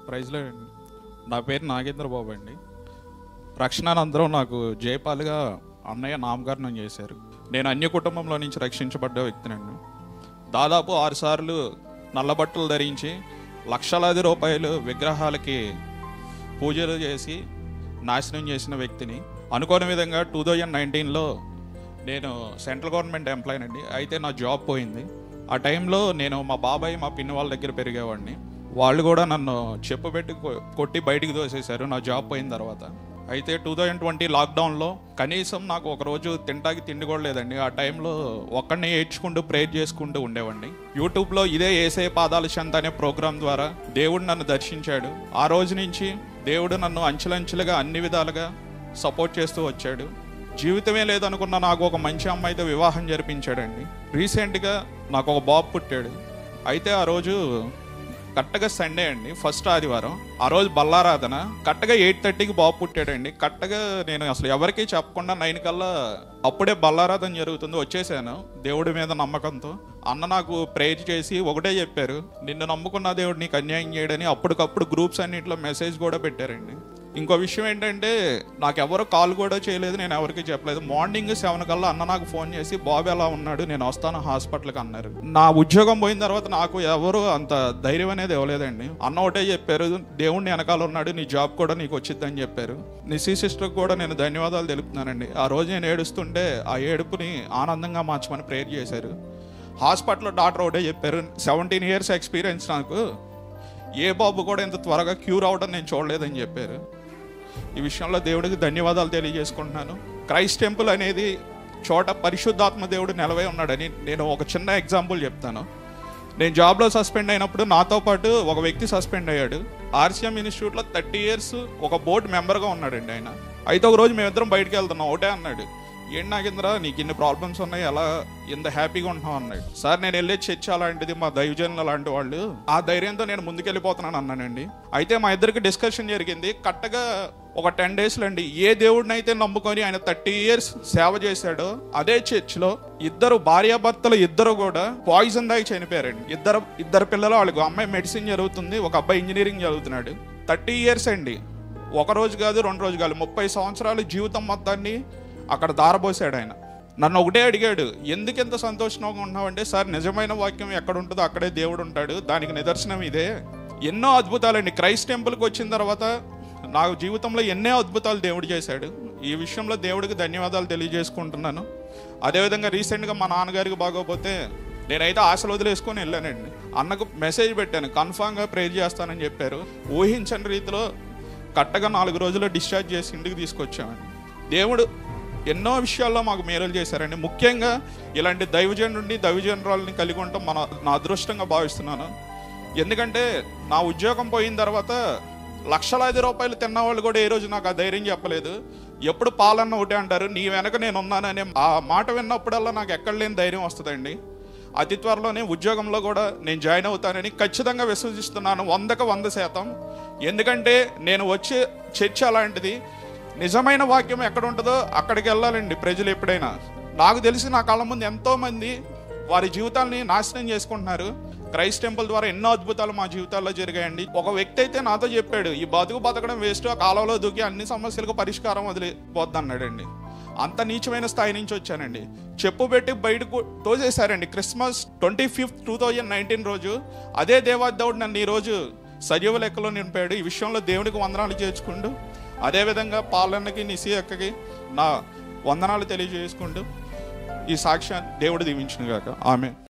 ప్రైజ్లో నా పేరు నాగేంద్ర బాబు అండి. రక్షణానంతరం నాకు జయపాల్గా అన్నయ్య నామకరణం చేశారు. నేను అన్య కుటుంబంలో నుంచి రక్షించబడ్డ వ్యక్తినండి. దాదాపు 6 సార్లు నల్లబట్టలు ధరించి లక్షలాది రూపాయలు విగ్రహాలకి పూజలు చేసి నాశనం చేసిన వ్యక్తిని. అనుకోని విధంగా 2019లో నేను సెంట్రల్ గవర్నమెంట్ ఎంప్లాయీ అండి. అయితే నా జాబ్ పోయింది. ఆ టైంలో నేను మా బాబాయ్ మా పిన్ని వాళ్ళ దగ్గర పెరిగేవాడిని. వాళ్ళు కూడా నన్ను చెప్పు పెట్టి కొట్టి బయటికి తోసేశారు నా జాబ్ పోయిన తర్వాత. అయితే 2020 లాక్డౌన్లో కనీసం నాకు ఒకరోజు తింటాకి తిండి కూడా లేదండి. ఆ టైంలో ఒక్కడిని ఏడ్చుకుంటూ ప్రేయర్ చేసుకుంటూ ఉండేవాడిని. యూట్యూబ్లో ఇదే యేసయ్య పాదాల చెంత అనే ప్రోగ్రాం ద్వారా దేవుడు నన్ను దర్శించాడు. ఆ రోజు నుంచి దేవుడు నన్ను అంచెలంచెలుగా అన్ని విధాలుగా సపోర్ట్ చేస్తూ వచ్చాడు. జీవితమే లేదనుకున్న నాకు ఒక మంచి అమ్మాయితో వివాహం జరిపించాడండి. రీసెంట్గా నాకు ఒక బాబు పుట్టాడు. అయితే ఆ రోజు కరెక్ట్గా సండే అండి, ఫస్ట్ ఆదివారం. ఆ రోజు బల్లారాధన. కరెక్ట్గా 8:30కి బాబు పుట్టాడండి. కరెక్ట్గా నేను అసలు ఎవరికీ చెప్పకుండా 9 కల్లా అప్పుడే బల్లారాధన జరుగుతుంది వచ్చేసాను దేవుడి మీద నమ్మకంతో. అన్న నాకు ప్రేయర్ చేసి ఒకటే చెప్పారు, నిన్ను నమ్ముకున్న దేవుడు నీకు అన్యాయం చేయడని. అప్పటికప్పుడు గ్రూప్స్ అన్నింటిలో మెసేజ్ కూడా పెట్టారండి. ఇంకో విషయం ఏంటంటే నాకు ఎవరు కాల్ కూడా చేయలేదు, నేను ఎవరికి చెప్పలేదు. మార్నింగ్ 7 కల్లా అన్న నాకు ఫోన్ చేసి బాబు ఎలా ఉన్నాడు, నేను వస్తాను హాస్పిటల్కి అన్నారు. నా ఉద్యోగం పోయిన తర్వాత నాకు ఎవరు అంత ధైర్యం అనేది ఇవ్వలేదండి. అన్న ఒకటే చెప్పారు, దేవుడిని వెనకాల ఉన్నాడు, నీ జాబ్ కూడా నీకు వచ్చిద్దని చెప్పారు. నిస్సీ సిస్టర్కి కూడా నేను ధన్యవాదాలు తెలుపుతున్నానండి. ఆ రోజు నేను ఏడుస్తుంటే ఆ ఏడుపుని ఆనందంగా మార్చమని ప్రేయర్ చేశారు. హాస్పిటల్లో డాక్టర్ ఒకటే చెప్పారు, 17 years ఎక్స్పీరియన్స్ నాకు, ఏ బాబు కూడా ఇంత త్వరగా క్యూర్ అవడం నేను చూడలేదని చెప్పారు. ఈ విషయంలో దేవుడికి ధన్యవాదాలు తెలియజేసుకుంటున్నాను. క్రైస్ట్ టెంపుల్ అనేది చోట పరిశుద్ధాత్మ దేవుడు నిలవై ఉన్నాడని నేను ఒక చిన్న ఎగ్జాంపుల్ చెప్తాను. నేను జాబ్లో సస్పెండ్ అయినప్పుడు నాతో పాటు ఒక వ్యక్తి సస్పెండ్ అయ్యాడు. RCM ఇన్స్టిట్యూట్లో 30 years ఒక బోర్డు మెంబర్గా ఉన్నాడండి ఆయన. అయితే ఒక రోజు మేమిద్దరం బయటకు వెళ్తున్నాం. ఒకటే అన్నాడు, ఏంటి నాగేంద్ర నీకు ఇన్ని ప్రాబ్లమ్స్ ఉన్నాయి, ఎలా ఇంత హ్యాపీగా ఉంటున్నావు అన్నాడు. సార్ నేను వెళ్ళే చర్చ్ అలాంటిది, మా దైవజనులు అలాంటి వాళ్ళు, ఆ ధైర్యంతో నేను ముందుకెళ్ళిపోతున్నాను అన్నానండి. అయితే మా ఇద్దరికి డిస్కషన్ జరిగింది. కరెక్ట్గా ఒక 10 daysలో అండి, ఏ దేవుడిని అయితే నమ్ముకొని ఆయన 30 years సేవ చేశాడో అదే చర్చ్లో భార్యాభర్తలు ఇద్దరు కూడా పాయిజన్ దాగి చనిపోయారండి. ఇద్దరు పిల్లలు, వాళ్ళకి అమ్మాయి మెడిసిన్ చదువుతుంది, ఒక అబ్బాయి ఇంజనీరింగ్ చదువుతున్నాడు. 30 years అండి, ఒక రోజు కాదు 2 రోజులు కాదు, 30 సంవత్సరాలు జీవితం మొత్తాన్ని అక్కడ దారబోసాడు ఆయన. నన్ను ఒకటే అడిగాడు, ఎందుకు ఎంత సంతోషంగా ఉన్నావంటే, సార్ నిజమైన వాక్యం ఎక్కడ ఉంటుందో అక్కడే దేవుడు ఉంటాడు, దానికి నిదర్శనం ఇదే. ఎన్నో అద్భుతాలండి. క్రైస్ట్ టెంపుల్కి వచ్చిన తర్వాత నా జీవితంలో ఎన్నో అద్భుతాలు దేవుడు చేశాడు. ఈ విషయంలో దేవుడికి ధన్యవాదాలు తెలియజేసుకుంటున్నాను. అదేవిధంగా రీసెంట్గా మా నాన్నగారికి బాగోపోతే నేనైతే ఆశలు వదిలేసుకొని వెళ్ళానండి. అన్నకు మెసేజ్ పెట్టాను, కన్ఫామ్గా ప్రేయర్ చేస్తానని చెప్పారు. ఊహించని రీతిలో కరెక్ట్గా 4 రోజుల్లో డిశ్చార్జ్ చేసి ఇంటికి తీసుకొచ్చామండి. దేవుడు ఎన్నో విషయాల్లో మాకు మేలులు చేశారండి. ముఖ్యంగా ఇలాంటి దైవజనురాలని కలిగి ఉండటం నా అదృష్టంగా భావిస్తున్నాను. ఎందుకంటే నా ఉద్యోగం పోయిన తర్వాత లక్షలాది రూపాయలు తిన్నవాళ్ళు కూడా ఏ రోజు నాకు ఆ ధైర్యం చెప్పలేదు. ఎప్పుడు పాలన్న ఒకటే అంటారు, నీ వెనక నేను ఉన్నాననే ఆ మాట విన్నప్పుడల్లా నాకు ఎక్కడ లేని ధైర్యం వస్తుందండి. అతి త్వరలోనే ఉద్యోగంలో కూడా నేను జాయిన్ అవుతానని ఖచ్చితంగా విశ్వసిస్తున్నాను, 100కి 100%. ఎందుకంటే నేను వచ్చే చర్చ అలాంటిది. నిజమైన వాక్యం ఎక్కడ ఉంటుందో అక్కడికి వెళ్ళాలండి ప్రజలు ఎప్పుడైనా. నాకు తెలిసి నా కళ్ళ ముందు ఎంతోమంది వారి జీవితాలని నాశనం చేసుకుంటున్నారు. క్రైస్ట్ టెంపుల్ ద్వారా ఎన్నో అద్భుతాలు మా జీవితాల్లో జరిగాయండి. ఒక వ్యక్తి అయితే నాతో చెప్పాడు, ఈ బతకడం వేస్ట్, ఆ కాలంలో దూకి అన్ని సమస్యలకు పరిష్కారం వదిలిపోద్ది అన్నాడండి. అంత నీచమైన స్థాయి నుంచి వచ్చానండి. చెప్పు పెట్టి బయటకు తోసేశారండి. క్రిస్మస్ 25th 2019 రోజు అదే దేవాదేవుడు నన్ను ఈరోజు సజీవ లెక్కలో నింపాడు. ఈ విషయంలో దేవుడికి వందనాలు చేర్చుకుంటూ, అదేవిధంగా పాలన్నకి నిస్సీ అక్కకి నా వందనాలు తెలియజేసుకుంటూ ఈ సాక్ష్యాన్ని దేవుడు దీవించును గాక. ఆమెన్.